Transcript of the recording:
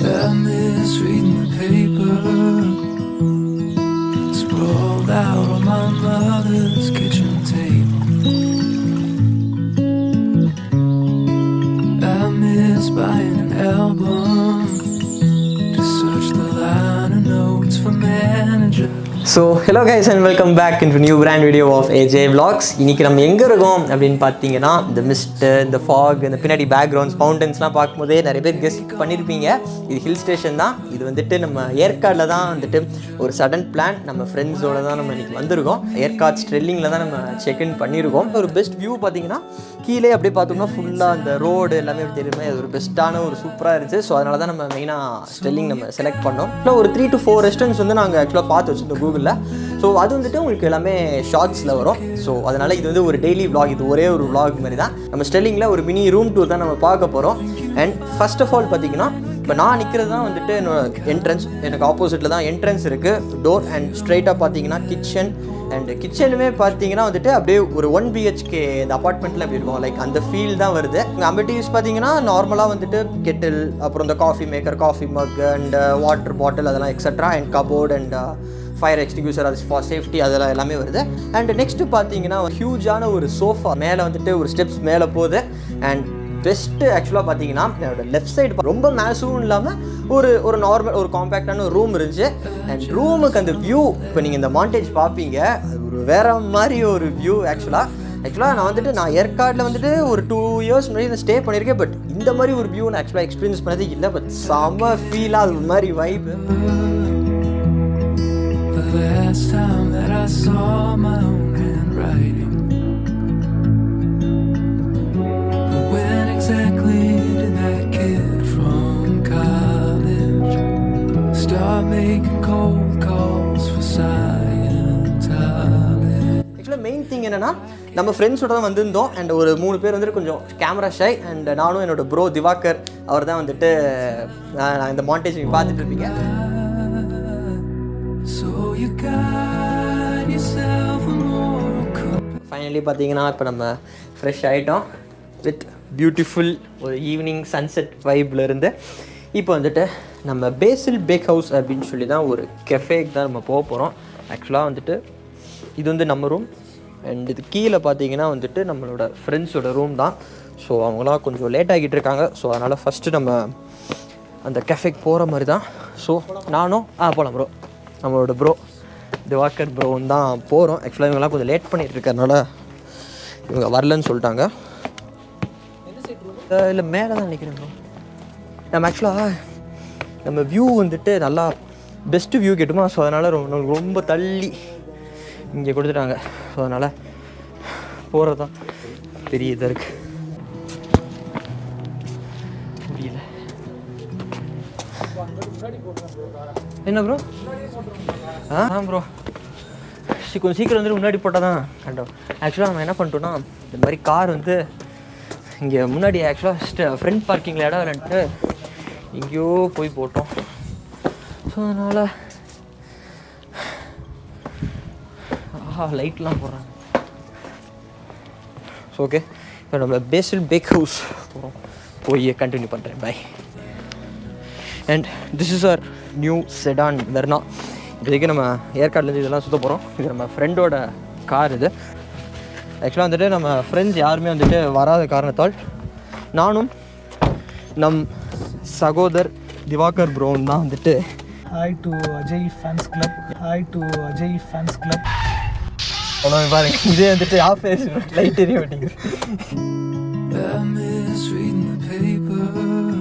I miss reading the paper, sprawled out on my mother's kitchen table. I miss buying an album to search the line of notes for manager. So hello guys and welcome back into a new brand video of Ajay Vlogs. இன்னைக்கு நம்ம எங்க இருக்கோம் அப்படினு பாத்தீங்கன்னா the mist, the fog, the பின்னாடி backgrounds, mountains-லாம் பாக்கும்போதே நிறைய பேர் guess பண்ணிருப்பீங்க. இது ஹில் ஸ்டேஷன் தான். இது வந்துட்டு நம்ம ஏர்காட்ல தான் வந்துட்டு ஒரு சடன் பிளான் நம்ம ஃப்ரெண்ட்ஸோட தான் நம்ம இன்னைக்கு வந்திருக்கோம். ஏர்காட் ஸ்ட்ரெல்லிங்ல தான் நம்ம செக் இன் பண்ணிருக்கோம். ஒரு பெஸ்ட் வியூ பாத்தீங்கன்னா கீழே அப்படியே பார்த்தோம்னா ஃபுல்லா அந்த ரோடு எல்லாமே தெரியுமே. அது ஒரு பெஸ்ட்டான ஒரு சூப்பரா இருந்துச்சு. ஸோ அதனால தான் நம்ம மெயினா ஸ்ட்ரெல்லிங் நம்ம செலக்ட் பண்ணோம். ஒரு 3 to 4 ரெஸ்டாரண்ட்ஸ் வந்து நாங்கள் ஆக்சுவலாக பார்த்து வச்சிருந்தோம் கூகுளில். ஸோ அது வந்துட்டு உங்களுக்கு எல்லாமே ஷார்ட்ஸில் வரும். ஸோ அதனால் இது வந்து ஒரு டெய்லி விளாக், இது ஒரே ஒரு விளாக் மாதிரி தான். நம்ம ஸ்டெல்லிங்கில் ஒரு மினி ரூம் டூர் தான் நம்ம பார்க்க போகிறோம். அண்ட் ஃபர்ஸ்ட் ஆஃப் ஆல் பார்த்தீங்கன்னா இப்போ நான் நிற்கிறது தான் வந்துட்டு என்னோட என்ட்ரன்ஸ். எனக்கு ஆப்போசிட்டில் தான் என்ட்ரன்ஸ் இருக்குது, டோர். அண்ட் ஸ்ட்ரைட்டாக பார்த்தீங்கன்னா கிச்சன். அண்ட் கிச்சனுமே பார்த்தீங்கன்னா வந்துட்டு அப்படியே ஒரு 1 BHK இந்த அப்பார்ட்மெண்ட்டில் எப்படி இருக்கும் லைக் அந்த ஃபீல் தான் வருது. அம்பிட்டிவ்ஸ் பார்த்தீங்கன்னா நார்மலாக வந்துட்டு கெட்டில், அப்புறம் இந்த coffee maker, coffee mug and water bottle அதெல்லாம் extra. And cupboard and fire extinguisher, அது ஃபார் சேஃப்டி, அதெல்லாம் எல்லாமே வருது. அண்ட் நெக்ஸ்ட்டு பார்த்தீங்கன்னா ஹியூஜான ஒரு சோஃபா மேலே வந்துட்டு ஒரு ஸ்டெப்ஸ் மேலே போகுது. அண்ட் பெஸ்ட்டு ஆக்சுவலாக பார்த்தீங்கன்னா என்னோட லெஃப்ட் சைடு ரொம்ப மேக்ஸும் இல்லாமல் ஒரு நார்மல் ஒரு காம்பேக்டான ஒரு ரூம் இருந்துச்சு. அண்ட் ரூமுக்கு அந்த வியூ இப்போ நீங்கள் இந்த மாண்டேஜ் பார்ப்பீங்க, அது ஒரு வேறு மாதிரி ஒரு வியூ. ஆக்சுவலாக நான் ஏற்காடில் வந்துட்டு ஒரு 2 years முன்னாடி நான் ஸ்டே பண்ணியிருக்கேன். பட் இந்த மாதிரி ஒரு வியூ நான் ஆக்சுவலாக எக்ஸ்பீரியன்ஸ் பண்ணதே இல்லை. பட் செம்ம ஃபீலாக அது ஒரு மாதிரி vibe. The last time that I saw my own handwriting, but when exactly did that kid from college start making cold calls for Scientology? ஆக்சுவலாக மெயின் திங் என்னென்னா நம்ம ஃப்ரெண்ட்ஸோட தான் வந்திருந்தோம். அண்ட் ஒரு 3 பேர் வந்துட்டு கொஞ்சம் கேமரா ஷை. அண்ட் நானும் என்னோட ப்ரோ திவாகர், அவர் தான் வந்துட்டு நான் இந்த மாண்டேஜ் நீங்கள் பார்த்துட்டு இருப்பீங்க. ஃபைனலி பார்த்தீங்கன்னா இப்போ நம்ம ஃப்ரெஷ் ஆகிட்டோம் வித் பியூட்டிஃபுல் ஒரு ஈவினிங் சன்செட் வைப்பில் இருந்து. இப்போ வந்துட்டு நம்ம பேசில் பேக் ஹவுஸ் அப்படின்னு சொல்லி தான் ஒரு கெஃபேக்கு தான் நம்ம போக போகிறோம். ஆக்சுவலாக வந்துட்டு இது வந்து நம்ம ரூம். அண்ட் இது கீழே பார்த்தீங்கன்னா வந்துட்டு நம்மளோட ஃப்ரெண்ட்ஸோட ரூம் தான். ஸோ அவங்களாம் கொஞ்சம் லேட் ஆகிட்டு இருக்காங்க. ஸோ அதனால் ஃபஸ்ட்டு நம்ம அந்த கெஃபேக்கு போகிற மாதிரி தான். ஸோ நானும் போகலாம் ப்ரோ, நம்மளோட ப்ரோ திவாகர் ப்ரோன்னு தான் போகிறோம். ஆக்சுவலாக இவங்கெல்லாம் கொஞ்சம் லேட் பண்ணிகிட்டு இருக்கறனால இவங்க வரலன்னு சொல்லிட்டாங்க. இல்லை மேலே தான் நினைக்கிறேன் ப்ரோ. நம்ம ஆக்சுவலாக நம்ம வியூ வந்துட்டு நல்லா பெஸ்ட்டு வியூ கேட்டுமா. ஸோ அதனால் ரொம்ப தள்ளி இங்கே கொடுத்துட்டாங்க. ஸோ அதனால் போகிறது தான் பெரிய இதாக இருக்குது. முடியல. என்ன ப்ரோ? ப்ரோ கொஞ்சம் சீக்கிரம் வந்துட்டு முன்னாடி போட்டால் தான் கண்டோம். ஆக்சுவலாக நம்ம என்ன பண்ணிட்டோன்னா இந்த மாதிரி கார் வந்து இங்கே முன்னாடி ஆக்சுவலாக ஃப்ரண்ட் பார்க்கிங்கில் இடம் இல்லைன்ட்டு எங்கேயோ போய் போட்டோம். ஸோ அதனால் லைட்லாம் போடுறாங்க. ஸோ ஓகே, இப்போ நம்ம பேசில் பேக் ஹவுஸ் போகிறோம். போய் கண்டினியூ பண்ணுறேன். Bye. And this is our new sedan Verna. இப்போதைக்கு நம்ம ஏற்காட்லேருந்து இதெல்லாம் சுற்ற போகிறோம். இது நம்ம ஃப்ரெண்டோட கார். இது ஆக்சுவலாக வந்துட்டு நம்ம ஃப்ரெண்ட்ஸ் யாருமே வந்துட்டு வராத காரணத்தால் நானும் நம் சகோதர் திவாகர் ப்ரோன் தான் வந்துட்டு hi to Ajay fans club, hi to Ajay fans club. அவ்வளோ பாருங்க, இதே வந்துட்டு லைட் எரிய மாட்டேங்குது. I miss reading the paper,